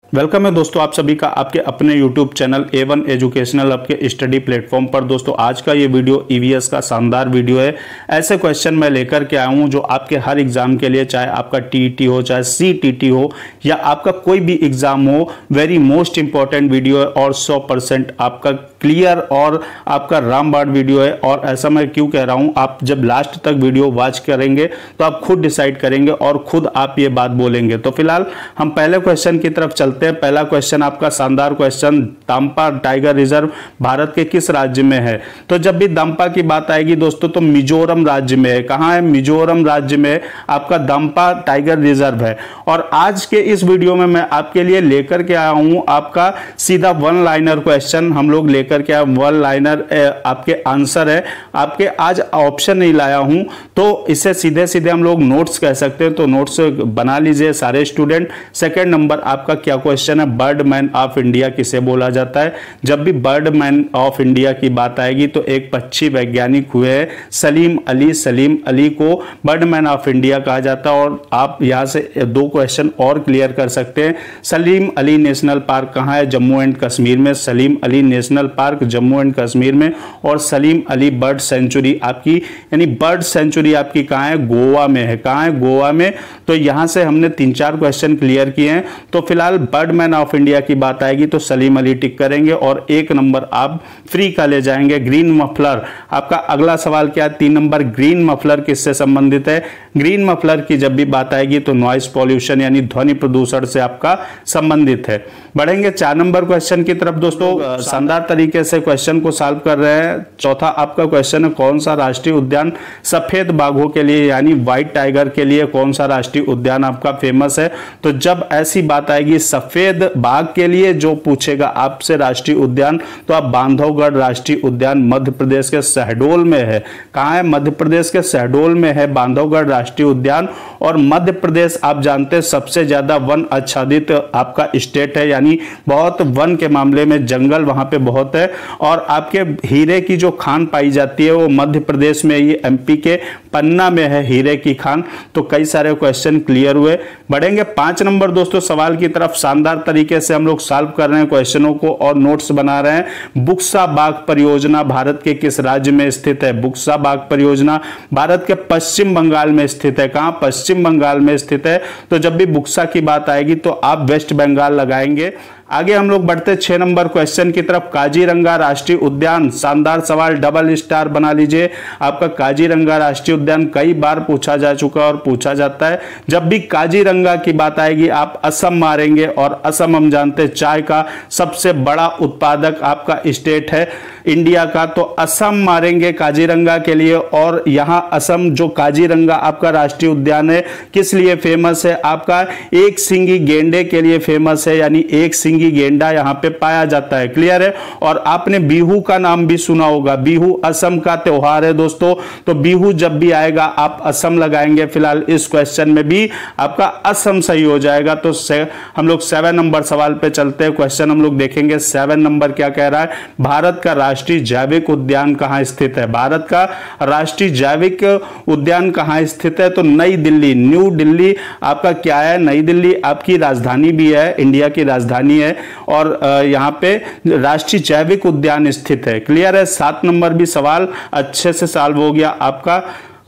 Welcome है दोस्तों आप सभी का आपके अपने YouTube चैनल A1 एजुकेशनल आपके स्टडी प्लेटफॉर्म पर। दोस्तों आज का ये वीडियो ईवीएस का शानदार वीडियो है। ऐसे क्वेश्चन मैं लेकर के आया हूँ जो आपके हर एग्जाम के लिए, चाहे आपका टीईटी हो, चाहे सीटीटी हो, या आपका कोई भी एग्जाम हो, वेरी मोस्ट इंपॉर्टेंट वीडियो है और 100% आपका क्लियर और आपका रामबाण वीडियो है। और ऐसा मैं क्यों कह रहा हूँ, आप जब लास्ट तक वीडियो वॉच करेंगे तो आप खुद डिसाइड करेंगे और खुद आप ये बात बोलेंगे। तो फिलहाल हम पहले क्वेश्चन की तरफ चलते हैं। पहला क्वेश्चन आपका शानदार question, Dampa tiger reserve Bharat के किस राज्य में है? तो जब भी दाम्पा की बात आएगी दोस्तों तो मिजोरम राज्य में है। कहां है? मिजोरम राज्य में आपका दाम्पा टाइगर रिजर्व है। और आज के इस वीडियो में मैं आपके लिए लेकर के आया हूं आपका सीधा वन लाइनर क्वेश्चन। हम लोग लेकर के आए वन लाइनर, आपके आंसर है। आपके आज ऑप्शन नहीं लाया हूं तो इसे सीधे सीधे हम लोग नोट्स कह सकते हैं। तो नोट्स बना लीजिए सारे स्टूडेंट। सेकेंड नंबर आपका क्या क्वेश्चन है, बर्डमैन ऑफ इंडिया किसे बोला जाता है? जब भी बर्डमैन ऑफ इंडिया की बात आएगी तो एक पक्षी वैज्ञानिक हुए हैं सलीम अली। सलीम अली को बर्डमैन ऑफ इंडिया कहा जाता है। और आप यहां से दो क्वेश्चन और क्लियर कर सकते हैं। सलीम अली नेशनल पार्क कहां है? जम्मू एंड कश्मीर में। Salim Ali national park Jammu and Kashmir में। और सलीम अली बर्ड सेंचुरी आपकी, यानी बर्ड सेंचुरी आपकी कहां है? गोवा में है। कहां है? गोवा में। तो यहां से हमने 3-4 क्वेश्चन क्लियर किए हैं। तो फिलहाल बर्डमैन ऑफ इंडिया की बात आएगी तो सलीम अली टिक करेंगे और 1 नंबर आप फ्री का ले जाएंगे। ग्रीन मफलर आपका अगला सवाल क्या है? 3 नंबर, ग्रीन मफलर किससे संबंधित है? ग्रीन मफलर की जब भी बात आएगी तो नॉइस पॉल्यूशन यानी ध्वनि प्रदूषण से आपका संबंधित है। बढ़ेंगे 4 नंबर क्वेश्चन की तरफ। दोस्तों शानदार तरीके से क्वेश्चन को सॉल्व कर रहे हैं। चौथा आपका क्वेश्चन है, कौन सा राष्ट्रीय उद्यान सफेद बाघों के लिए यानी व्हाइट टाइगर के लिए कौन सा राष्ट्रीय उद्यान आपका फेमस है? तो जब ऐसी बात आएगी सफेद बाघ के लिए जो पूछेगा आपसे राष्ट्रीय उद्यान, तो आप बांधवगढ़ राष्ट्रीय उद्यान मध्य प्रदेश के शहडोल में है। कहां है? मध्य प्रदेश के शहडोल में है बांधवगढ़ राष्ट्रीय उद्यान। और मध्य प्रदेश आप जानते हैं सबसे ज्यादा वन आच्छादित आपका स्टेट है, यानी बहुत वन के मामले में जंगल वहां पे बहुत है। और आपके हीरे की जो खान पाई जाती है वो मध्य प्रदेश में, ये एमपी के पन्ना में है हीरे की खान। तो कई सारे क्वेश्चन क्लियर हुए। बढ़ेंगे 5 नंबर दोस्तों सवाल की तरफ। शानदार तरीके से हम लोग सॉल्व कर रहे हैं क्वेश्चनों को और नोट्स बना रहे हैं। बुक्सा बाग परियोजना भारत के किस राज्य में स्थित है? बुक्सा बाग परियोजना भारत के पश्चिम बंगाल में स्थित है। कहां? पश्चिम बंगाल में स्थित है। तो जब भी बुक्सा की बात आएगी तो आप वेस्ट बंगाल लगाएंगे। आगे हम लोग बढ़ते 6 नंबर क्वेश्चन की तरफ। काजीरंगा राष्ट्रीय उद्यान, शानदार सवाल, डबल स्टार बना लीजिए। आपका काजीरंगा राष्ट्रीय उद्यान कई बार पूछा जा चुका और पूछा जाता है। जब भी काजीरंगा की बात आएगी आप असम मारेंगे। और असम हम जानते हैं चाय का सबसे बड़ा उत्पादक आपका स्टेट है इंडिया का। तो असम मारेंगे काजीरंगा के लिए। और यहां असम जो काजीरंगा आपका राष्ट्रीय उद्यान है किस लिए फेमस है? आपका एक सिंगी गेंडे के लिए फेमस है, यानी एक सिंगी गेंडा यहां पे पाया जाता है। क्लियर है? और आपने बिहू का नाम भी सुना होगा। बिहू असम का त्योहार है दोस्तों। तो बिहू जब भी आएगा आप असम लगाएंगे। फिलहाल इस क्वेश्चन में भी आपका असम सही हो जाएगा। तो हम लोग 7 नंबर सवाल पे चलते हैं। क्वेश्चन हम लोग देखेंगे 7 नंबर क्या कह रहा है? भारत का राष्ट्रीय जैविक उद्यान कहां स्थित है? भारत का राष्ट्रीय जैविक उद्यान कहां स्थित है? तो नई दिल्ली, न्यू दिल्ली आपका क्या है? नई दिल्ली आपकी राजधानी भी है, इंडिया की राजधानी है। और यहां पे राष्ट्रीय जैविक उद्यान स्थित है। क्लियर है? 7 नंबर भी सवाल अच्छे से सॉल्व हो गया आपका।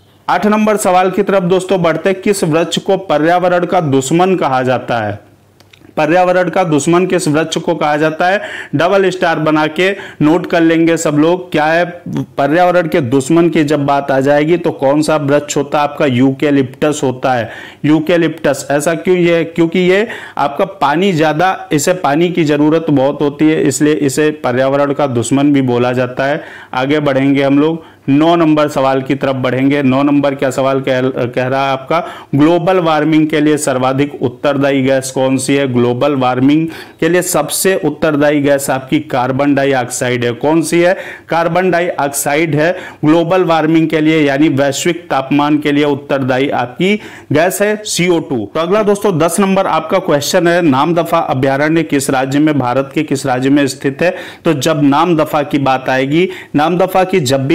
8 नंबर सवाल की तरफ दोस्तों बढ़ते। किस वृक्ष को पर्यावरण का दुश्मन कहा जाता है? पर्यावरण का दुश्मन किस वृक्ष को कहा जाता है? डबल स्टार बना के नोट कर लेंगे सब लोग। क्या है? पर्यावरण के दुश्मन की जब बात आ जाएगी तो कौन सा वृक्ष होता है? आपका यूकेलिप्टस होता है। यूकेलिप्टस। ऐसा क्यों? ये क्योंकि ये आपका पानी ज्यादा, इसे पानी की जरूरत बहुत होती है, इसलिए इसे पर्यावरण का दुश्मन भी बोला जाता है। आगे बढ़ेंगे हम लोग 9 नंबर सवाल की तरफ बढ़ेंगे। 9 नंबर क्या सवाल कह रहा है आपका? ग्लोबल वार्मिंग के लिए सर्वाधिक उत्तरदायी गैस कौन सी है? ग्लोबल वार्मिंग के लिए सबसे उत्तरदायी गैस आपकी कार्बन डाइऑक्साइड है। कौन सी है? कार्बन डाइऑक्साइड है ग्लोबल वार्मिंग के लिए, यानी वैश्विक तापमान के लिए उत्तरदायी आपकी गैस है CO2। तो अगला दोस्तों 10 नंबर आपका क्वेश्चन है, नामदफा अभ्यारण्य किस राज्य में, भारत के किस राज्य में स्थित है? तो जब नामदफा की बात आएगी, नामदफा की जब भी बात आएगी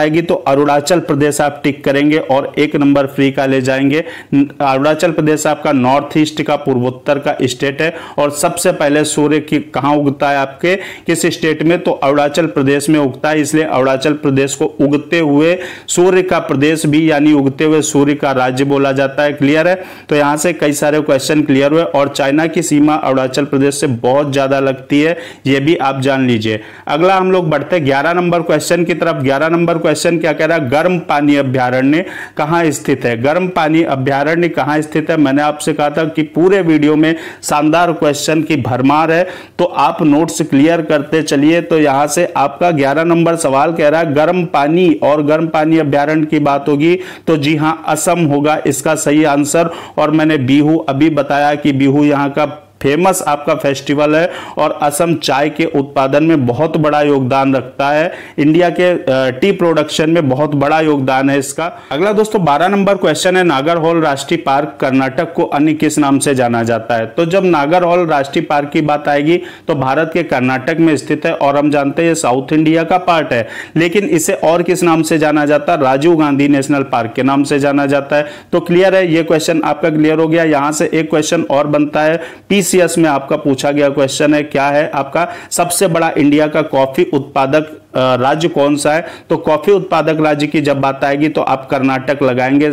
आएगी तो अरुणाचल प्रदेश आप टिक करेंगे और 1 नंबर फ्री का ले जाएंगे। अरुणाचल प्रदेश आपका नॉर्थ ईस्ट का पूर्वोत्तर का स्टेट है और सबसे पहले सूर्य की कहां उगता है, आपके किस स्टेट में, तो अरुणाचल प्रदेश में उगता है। इसलिए अरुणाचल प्रदेश को उगते हुए सूर्य का प्रदेश भी यानी उगते हुए सूर्य का राज्य बोला जाता है। क्लियर है? तो यहां से कई सारे क्वेश्चन क्लियर हुए और चाइना की सीमा अरुणाचल प्रदेश से बहुत ज्यादा लगती है, यह भी आप जान लीजिए। अगला हम लोग बढ़ते हैं 11 नंबर क्वेश्चन की तरफ। 11 नंबर क्वेश्चन क्या कह रहा है, गर्म पानी अभ्यारण्य कहां स्थित है। गर्म पानी अभ्यारण्य कहां स्थित है, मैंने आपसे कहा था कि पूरे वीडियो में शानदार क्वेश्चन की भरमार है, तो आप नोट्स क्लियर करते चलिए। तो यहां से आपका 11 नंबर सवाल कह रहा है गर्म पानी, और गर्म पानी अभ्यारण्य की बात होगी तो जी हां, असम होगा इसका सही आंसर। और मैंने बिहू अभी बताया कि बिहू यहां का फेमस आपका फेस्टिवल है और असम चाय के उत्पादन में बहुत बड़ा योगदान रखता है। इंडिया के टी प्रोडक्शन में बहुत बड़ा योगदान है इसका। अगला दोस्तों 12 नंबर क्वेश्चन है, नागरहोल राष्ट्रीय पार्क कर्नाटक को अन्य किस नाम से जाना जाता है। तो जब नागरहोल राष्ट्रीय पार्क की बात आएगी तो भारत के कर्नाटक में स्थित है और हम जानते हैं ये साउथ इंडिया का पार्ट है, लेकिन इसे और किस नाम से जाना जाता है, राजीव गांधी नेशनल पार्क के नाम से जाना जाता है। तो क्लियर है, ये क्वेश्चन आपका क्लियर हो गया। यहां से एक क्वेश्चन और बनता है, पीसीएस में आपका पूछा गया क्वेश्चन है, क्या है आपका सबसे बड़ा इंडिया का कॉफी उत्पादक राज्य कौन सा है। तो कॉफी उत्पादक राज्य की जब बात आएगी तो आप कर्नाटक लगाएंगे।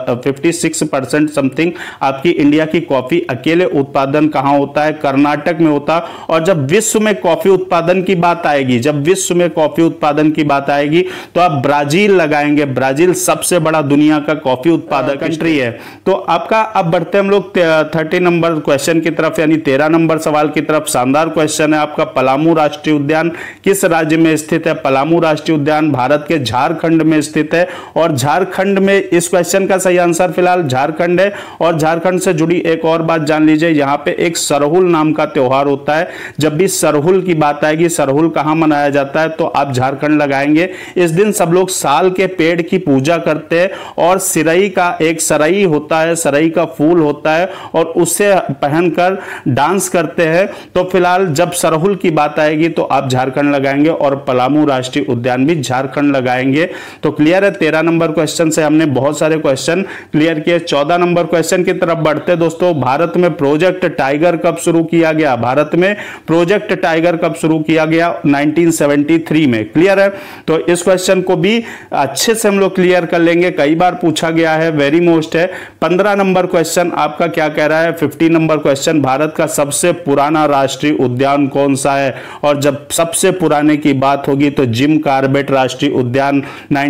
56% समथिंग आपकी इंडिया की कॉफी अकेले उत्पादन कहां होता है, कर्नाटक में होता। और जब विश्व में कॉफी उत्पादन की बात आएगी, जब विश्व में कॉफी उत्पादन की बात आएगी तो आप ब्राजील लगाएंगे। ब्राजील सबसे बड़ा दुनिया का कॉफी उत्पादक कंट्री है। तो आपका अब बढ़ते हम लोग 30 नंबर क्वेश्चन की तरफ, यानी 13 नंबर सवाल की तरफ। शानदार क्वेश्चन है आपका, पलामू राष्ट्रीय उद्यान किस राज्य में स्थित है। पलामू राष्ट्रीय उद्यान भारत के झारखंड में स्थित है और झारखंड में, इस क्वेश्चन का सही आंसर फिलहाल झारखंड है। और झारखंड से जुड़ी एक और बात जान लीजिए, यहां पे एक सरहुल नाम का त्योहार होता है। जब भी सरहुल की बात आएगी, सरहुल कहां मनाया जाता है, तो आप झारखंड लगाएंगे। इस दिन सब लोग साल के पेड़ की पूजा करते हैं और सिरई का एक सरई होता है, सरई का फूल होता है और उससे पहनकर डांस करते हैं। तो फिलहाल जब सरहुल की बात आएगी तो आप झारखंड लगाएंगे और पलामू राष्ट्रीय उद्यान भी झारखंड लगाएंगे। तो क्लियर है, 13 नंबर क्वेश्चन से हमने बहुत सारे क्वेश्चन क्लियर किए। 14 नंबर क्वेश्चन की तरफ बढ़ते दोस्तों। भारत में प्रोजेक्ट टाइगर कब शुरू किया गया। भारत में प्रोजेक्ट टाइगर कब शुरू किया गया, 1973 में। क्लियर है, तो इस क्वेश्चन को भी अच्छे से हम लोग क्लियर कर लेंगे, कई बार पूछा गया है, वेरी मोस्ट है। 15 नंबर क्वेश्चन आपका क्या कह रहा है, 15 नंबर क्वेश्चन, भारत का सबसे पुराना राष्ट्रीय उद्यान कौन सा है। और जब सबसे पुराने की बात होगी तो जिम कार्बेट राष्ट्रीय उद्यान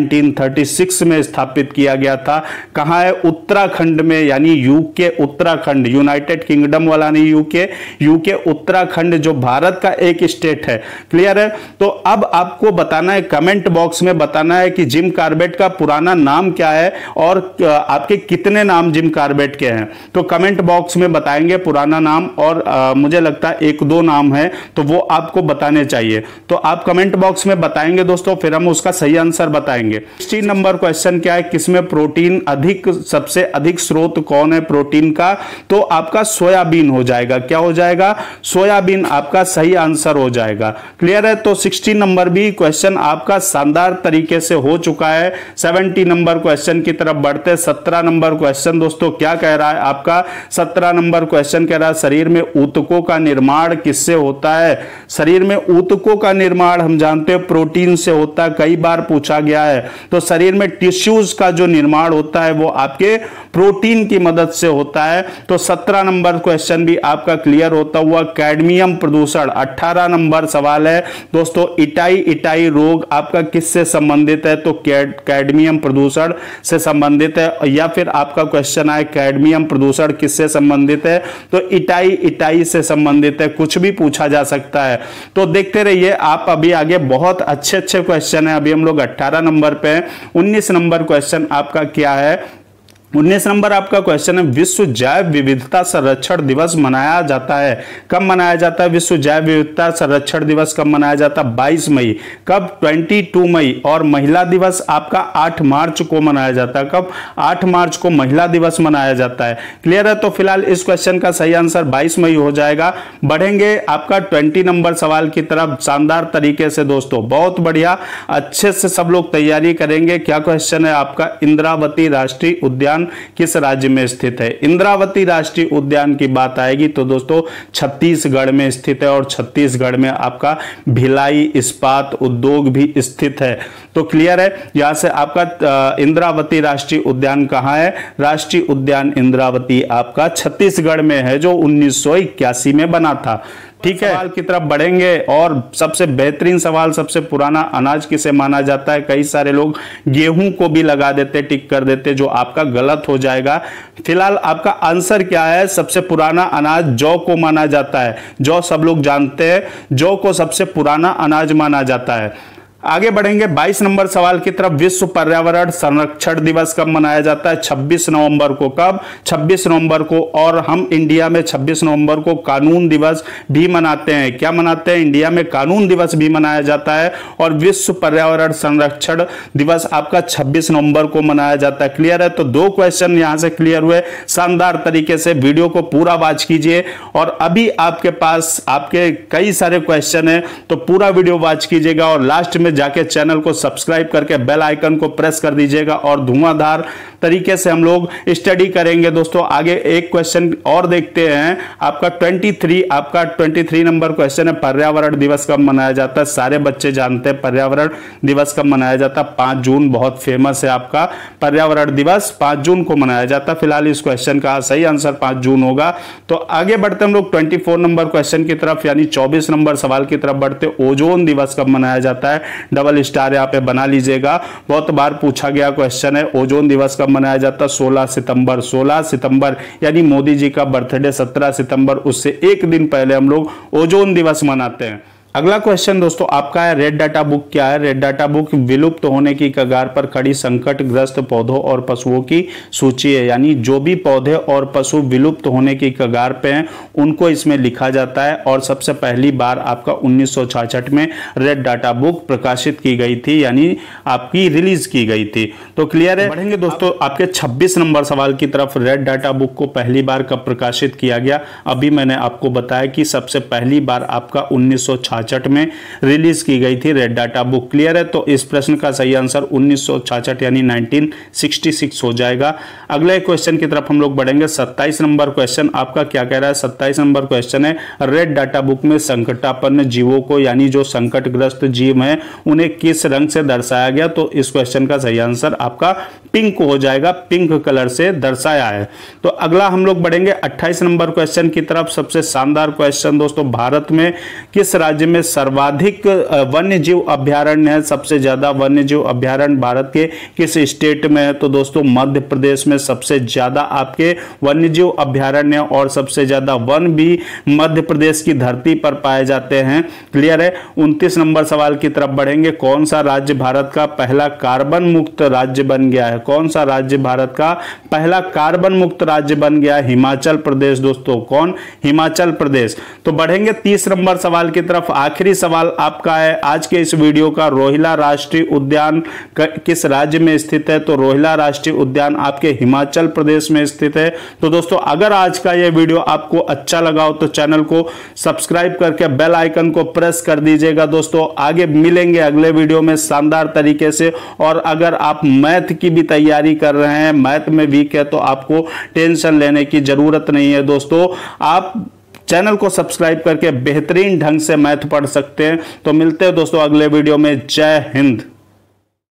1936 में स्थापित किया गया था। कहां है, उत्तराखंड में, यानी यूके उत्तराखंड, यूनाइटेड किंगडम वाला नहीं, यूके उत्तराखंड जो भारत का एक स्टेट है। क्लियर है, तो अब आपको बताना है, कमेंट बॉक्स में बताना है कि जिम कार्बेट का पुराना नाम क्या है और आपके कितने नाम जिम कार्बेट के हैं। तो कमेंट बॉक्स में बताएंगे पुराना नाम, और मुझे लगता है 1-2 नाम है तो वो आपको बताने चाहिए। तो आप कमेंट बॉक्स में बताएंगे दोस्तों, फिर हम उसका सही आंसर बताएंगे। 16 नंबर क्वेश्चन क्या है, किसमें प्रोटीन अधिक, सबसे अधिक स्रोत कौन है प्रोटीन का। तो आपका सोयाबीन हो जाएगा। क्या हो जाएगा, सोयाबीन आपका सही आंसर हो जाएगा। क्लियर है, तो 16 नंबर भी क्वेश्चन आपका शानदार तरीके से हो चुका है। 17 नंबर क्वेश्चन की तरफ बढ़ते। 17 नंबर क्वेश्चन दोस्तों क्या कह रहा है आपका, 17 नंबर क्वेश्चन कह रहा है शरीर में ऊतकों का निर्माण किससे होता है। शरीर में ऊतकों का निर्माण हम जानते हैं प्रोटीन से होता है, कई बार पूछा गया है। तो शरीर में टिश्यूज का जो निर्माण होता है वो आपके प्रोटीन की मदद से होता है। तो 17 नंबर क्वेश्चन भी आपका क्लियर होता हुआ। कैडमियम प्रदूषण 18 नंबर सवाल है दोस्तों, इटाई रोग आपका किससे संबंधित है। तो कैडमियम प्रदूषण से संबंधित है। या फिर आपका क्वेश्चन है कैडमियम प्रदूषण किससे संबंधित है, तो इटाई से संबंधित है, कुछ भी पूछा जा सकता है। तो देखते रहिए आप, अभी आगे बहुत अच्छे क्वेश्चन है। अभी हम लोग 18 नंबर पे हैं। 19 नंबर क्वेश्चन आपका क्या है, 19 नंबर आपका क्वेश्चन है, विश्व जैव विविधता संरक्षण दिवस मनाया जाता है, कब मनाया जाता है? विश्व जैव विविधता संरक्षण दिवस कब मनाया जाता है? 22 मई। कब? 22 मई। और महिला दिवस आपका 8 मार्च को मनाया जाता है। कब? 8 मार्च को महिला दिवस मनाया जाता है। क्लियर है? तो फिलहाल इस क्वेश्चन का सही आंसर 22 मई हो जाएगा। बढ़ेंगे आपका 20 नंबर सवाल की तरफ शानदार तरीके से दोस्तों, बहुत बढ़िया, अच्छे से सब लोग तैयारी करेंगे। क्या क्वेश्चन है आपका? इंद्रावती राष्ट्रीय उद्यान किस राज्य में स्थित है? इंद्रावती राष्ट्रीय उद्यान की बात आएगी तो दोस्तों छत्तीसगढ़ में स्थित है, और छत्तीसगढ़ में आपका भिलाई इस्पात उद्योग भी स्थित है। तो क्लियर है? यहां से आपका इंद्रावती राष्ट्रीय उद्यान कहां है? राष्ट्रीय उद्यान इंद्रावती आपका छत्तीसगढ़ में है, जो 1981 में बना था। ठीक है, सवाल की तरफ बढ़ेंगे। और सबसे बेहतरीन सवाल, सबसे पुराना अनाज किसे माना जाता है? कई सारे लोग गेहूं को भी लगा देते, टिक कर देते, जो आपका गलत हो जाएगा। फिलहाल आपका आंसर क्या है? सबसे पुराना अनाज जौ को माना जाता है। जौ सब लोग जानते हैं, जौ को सबसे पुराना अनाज माना जाता है। आगे बढ़ेंगे 22 नंबर सवाल की तरफ। विश्व पर्यावरण संरक्षण दिवस कब मनाया जाता है? 26 नवंबर को। कब? 26 नवंबर को। और हम इंडिया में 26 नवंबर को कानून दिवस भी मनाते हैं। क्या मनाते हैं? इंडिया में कानून दिवस भी मनाया जाता है। और विश्व पर्यावरण संरक्षण दिवस आपका 26 नवंबर को मनाया जाता है। क्लियर है? तो 2 क्वेश्चन यहां से क्लियर हुए शानदार तरीके से। वीडियो को पूरा वॉच कीजिए, और अभी आपके पास आपके कई सारे क्वेश्चन है, तो पूरा वीडियो वॉच कीजिएगा, और लास्ट में जाके चैनल को सब्सक्राइब करके बेल आइकन को प्रेस कर दीजिएगा, और धुआंधार तरीके से हम लोग स्टडी करेंगे दोस्तों। आगे एक क्वेश्चन और देखते हैं, आपका 23 नंबर क्वेश्चन है, पर्यावरण दिवस कब मनाया जाता है? सारे बच्चे जानते हैं पर्यावरण दिवस कब मनाया जाता है। 5 जून बहुत फेमस है आपका पर्यावरण दिवस, 5 जून को मनाया जाता है। फिलहाल इस क्वेश्चन का सही आंसर 5 जून होगा। तो आगे बढ़ते हम लोग 24 नंबर क्वेश्चन की तरफ, यानी 24 नंबर सवाल की तरफ बढ़ते। ओजोन दिवस कब मनाया जाता है? डबल स्टार यहाँ पे बना लीजिएगा, बहुत बार पूछा गया क्वेश्चन है। ओजोन दिवस कब मनाया जाता है? 16 सितंबर। 16 सितंबर यानी मोदी जी का बर्थडे 17 सितंबर, उससे एक दिन पहले हम लोग ओजोन दिवस मनाते हैं। अगला क्वेश्चन दोस्तों आपका है, रेड डाटा बुक क्या है? रेड डाटा बुक विलुप्त होने की कगार पर खड़ी संकटग्रस्त पौधों और पशुओं की सूची है, यानी जो भी पौधे और पशु विलुप्त होने की कगार पे हैं उनको इसमें लिखा जाता है। और सबसे पहली बार आपका 1966 में रेड डाटा बुक प्रकाशित की गई थी, यानी आपकी रिलीज की गई थी। तो क्लियर है? बढ़ेंगे दोस्तों आपके 26 नंबर सवाल की तरफ। रेड डाटा बुक को पहली बार कब प्रकाशित किया गया? अभी मैंने आपको बताया कि सबसे पहली बार आपका 1966 में रिलीज की गई थी रेड डाटा बुक। क्लियर है? तो इस प्रश्न का सही आंसर 1966 यानी 1966 हो जाएगा। अगले क्वेश्चन की तरफ हम लोग बढ़ेंगे। 27 नंबर क्वेश्चन आपका क्या कह रहा है? 27 नंबर क्वेश्चन है, रेड डाटा बुक में संकटापन्न जीवों को, यानी जो संकटग्रस्त जीव हैं, उन्हें किस रंग से दर्शाया गया? तो इस क्वेश्चन का सही आंसर आपका पिंक हो जाएगा, पिंक कलर से दर्शाया है। तो अगला हम लोग बढ़ेंगे 28 नंबर क्वेश्चन की तरफ। सबसे शानदार क्वेश्चन दोस्तों, भारत में किस राज्य में सर्वाधिक वन्य जीव अभ्यारण्य है? सबसे ज्यादा वन्य जीव अभ्यारण्य भारत के किस स्टेट में है? तो दोस्तों मध्य प्रदेश में सबसे ज्यादा आपके वन्य जीव अभ्यारण्य और सबसे ज्यादा वन भी मध्य प्रदेश की धरती पर पाए जाते हैं। क्लियर है? 29 नंबर सवाल की तरफ बढ़ेंगे। कौन सा राज्य भारत का पहला कार्बन मुक्त राज्य बन गया है? कौन सा राज्य भारत का पहला कार्बन मुक्त राज्य बन गया है? हिमाचल प्रदेश दोस्तों। कौन? हिमाचल प्रदेश। तो बढ़ेंगे 30 नंबर सवाल की तरफ। आखिरी सवाल आपका है आज के इस वीडियो का, रोहिला राष्ट्रीय उद्यान किस राज्य में स्थित है? तो रोहिला राष्ट्रीय उद्यान आपके हिमाचल प्रदेश में स्थित है। तो दोस्तों अगर आज का यह वीडियो आपको अच्छा लगा हो तो चैनल को सब्सक्राइब करके बेल आइकन को प्रेस कर दीजिएगा दोस्तों। आगे मिलेंगे अगले वीडियो में शानदार तरीके से। और अगर आप मैथ की भी तैयारी कर रहे हैं, मैथ में वीक है, तो आपको टेंशन लेने की जरूरत नहीं है दोस्तों। आप चैनल को सब्सक्राइब करके बेहतरीन ढंग से मैथ पढ़ सकते हैं। तो मिलते हैं दोस्तों अगले वीडियो में। जय हिंद।